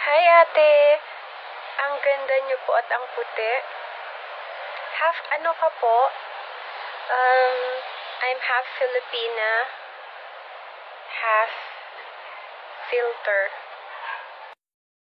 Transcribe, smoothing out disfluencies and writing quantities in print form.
Hi ate, ang ganda niyo po at ang puti. Half ano ka po? I'm half Filipina, half filter.